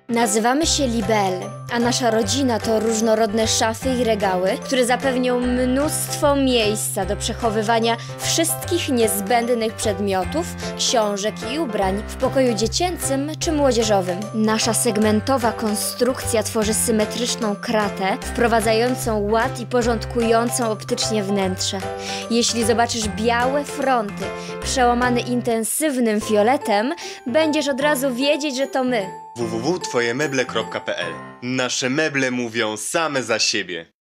Nazywamy się Libelle, a nasza rodzina to różnorodne szafy i regały, które zapewnią mnóstwo miejsca do przechowywania wszystkich niezbędnych przedmiotów, książek i ubrań w pokoju dziecięcym czy młodzieżowym. Nasza segmentowa konstrukcja tworzy symetryczną kratę, wprowadzającą ład i porządkującą optycznie wnętrze. Jeśli zobaczysz białe fronty przełamane intensywnym fioletem, będziesz od razu wiedzieć, że to my. www.twojemeble.pl. Nasze meble mówią same za siebie.